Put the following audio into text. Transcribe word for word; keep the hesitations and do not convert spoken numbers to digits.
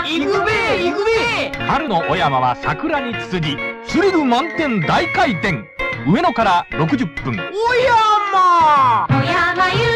行くべ行くべ。 春の小山は桜につつじ、スリル満点大回転。上野からろくじゅっぷん。 お山。 お山ゆ